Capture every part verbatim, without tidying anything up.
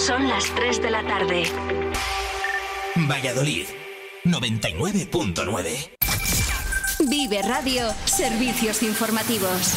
Son las tres de la tarde. Valladolid, noventa y nueve punto nueve. Vive Radio, servicios informativos.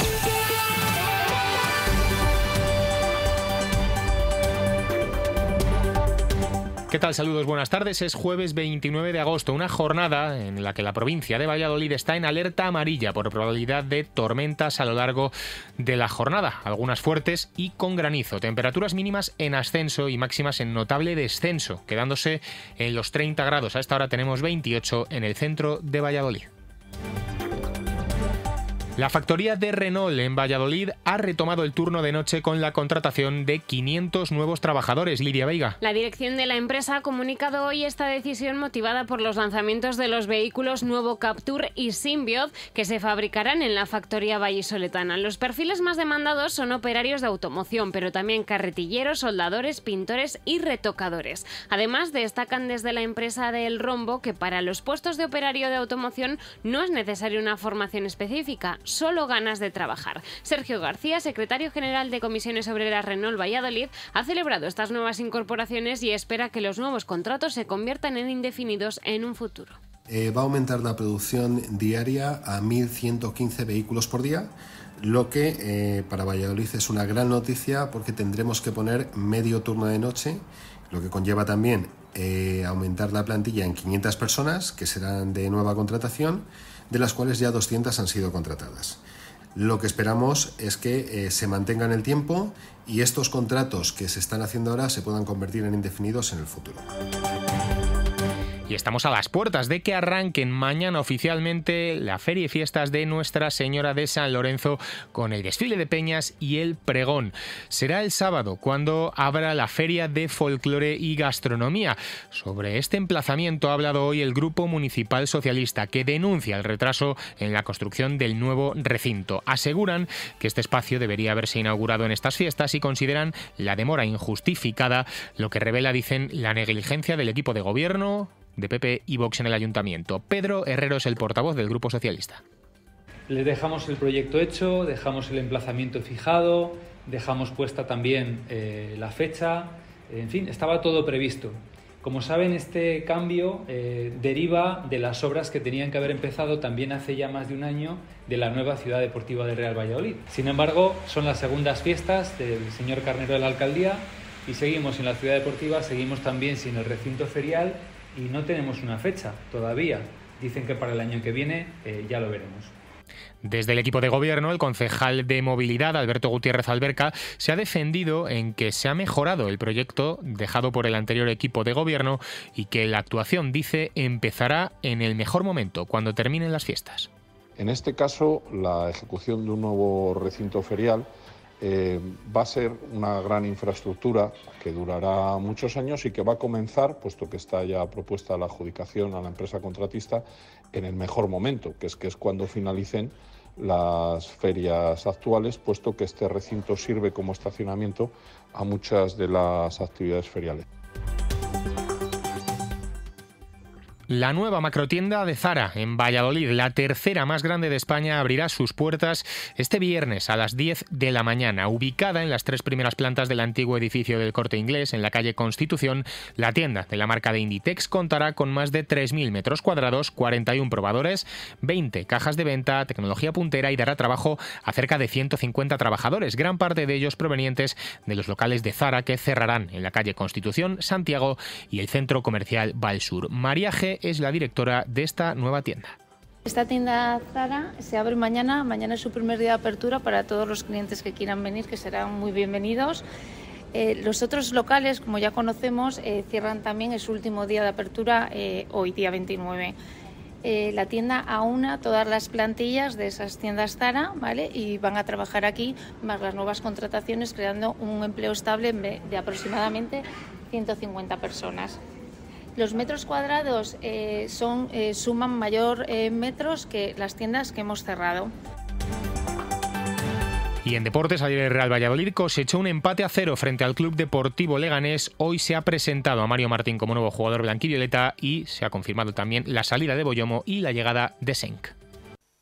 ¿Qué tal? Saludos, buenas tardes. Es jueves veintinueve de agosto, una jornada en la que la provincia de Valladolid está en alerta amarilla por probabilidad de tormentas a lo largo de la jornada, algunas fuertes y con granizo. Temperaturas mínimas en ascenso y máximas en notable descenso, quedándose en los treinta grados. A esta hora tenemos veintiocho en el centro de Valladolid. La factoría de Renault en Valladolid ha retomado el turno de noche con la contratación de quinientos nuevos trabajadores. Lidia Veiga. La dirección de la empresa ha comunicado hoy esta decisión motivada por los lanzamientos de los vehículos nuevo Captur y Symbiod que se fabricarán en la factoría vallisoletana. Los perfiles más demandados son operarios de automoción, pero también carretilleros, soldadores, pintores y retocadores. Además, destacan desde la empresa de El Rombo que para los puestos de operario de automoción no es necesaria una formación específica, solo ganas de trabajar. Sergio García, secretario general de Comisiones Obreras Renault Valladolid, ha celebrado estas nuevas incorporaciones y espera que los nuevos contratos se conviertan en indefinidos en un futuro. Eh, va a aumentar la producción diaria a mil ciento quince vehículos por día, lo que eh, para Valladolid es una gran noticia porque tendremos que poner medio turno de noche, lo que conlleva también eh, aumentar la plantilla en quinientas personas, que serán de nueva contratación, de las cuales ya doscientas han sido contratadas. Lo que esperamos es que eh, se mantenga en el tiempo y estos contratos que se están haciendo ahora se puedan convertir en indefinidos en el futuro. Y estamos a las puertas de que arranquen mañana oficialmente la Feria y Fiestas de Nuestra Señora de San Lorenzo con el desfile de peñas y el pregón. Será el sábado cuando abra la Feria de Folclore y Gastronomía. Sobre este emplazamiento ha hablado hoy el Grupo Municipal Socialista, que denuncia el retraso en la construcción del nuevo recinto. Aseguran que este espacio debería haberse inaugurado en estas fiestas y consideran la demora injustificada, lo que revela, dicen, la negligencia del equipo de gobierno de P P y Vox en el Ayuntamiento. Pedro Herrero es el portavoz del Grupo Socialista. Les dejamos el proyecto hecho, dejamos el emplazamiento fijado, dejamos puesta también eh, la fecha, en fin, estaba todo previsto. Como saben, este cambio eh, deriva de las obras que tenían que haber empezado también hace ya más de un año de la nueva ciudad deportiva de Real Valladolid. Sin embargo, son las segundas fiestas del señor Carnero de la alcaldía y seguimos sin la ciudad deportiva, seguimos también sin el recinto ferial y no tenemos una fecha todavía. Dicen que para el año que viene eh, ya lo veremos. Desde el equipo de gobierno, el concejal de Movilidad, Alberto Gutiérrez Alberca, se ha defendido en que se ha mejorado el proyecto dejado por el anterior equipo de gobierno y que la actuación, dice, empezará en el mejor momento, cuando terminen las fiestas. En este caso, la ejecución de un nuevo recinto ferial Eh, va a ser una gran infraestructura que durará muchos años y que va a comenzar, puesto que está ya propuesta la adjudicación a la empresa contratista, en el mejor momento, que es, que es cuando finalicen las ferias actuales, puesto que este recinto sirve como estacionamiento a muchas de las actividades feriales. La nueva macrotienda de Zara en Valladolid, la tercera más grande de España, abrirá sus puertas este viernes a las diez de la mañana. Ubicada en las tres primeras plantas del antiguo edificio del Corte Inglés, en la calle Constitución, la tienda de la marca de Inditex contará con más de tres mil metros cuadrados, cuarenta y uno probadores, veinte cajas de venta, tecnología puntera y dará trabajo a cerca de ciento cincuenta trabajadores, gran parte de ellos provenientes de los locales de Zara que cerrarán en la calle Constitución, Santiago y el centro comercial Valsur. María G. es la directora de esta nueva tienda. Esta tienda Zara se abre mañana, mañana es su primer día de apertura para todos los clientes que quieran venir, que serán muy bienvenidos. Eh, los otros locales, como ya conocemos, eh, cierran también, es su último día de apertura eh, hoy, día veintinueve. Eh, la tienda aúna todas las plantillas de esas tiendas Zara, ¿vale? Y van a trabajar aquí, más las nuevas contrataciones, creando un empleo estable de aproximadamente ciento cincuenta personas. Los metros cuadrados eh, son, eh, suman mayor eh, metros que las tiendas que hemos cerrado. Y en deportes, ayer el Real Valladolid cosechó un empate a cero frente al Club Deportivo Leganés. Hoy se ha presentado a Mario Martín como nuevo jugador blanquivioleta y se ha confirmado también la salida de Boyomo y la llegada de Senk.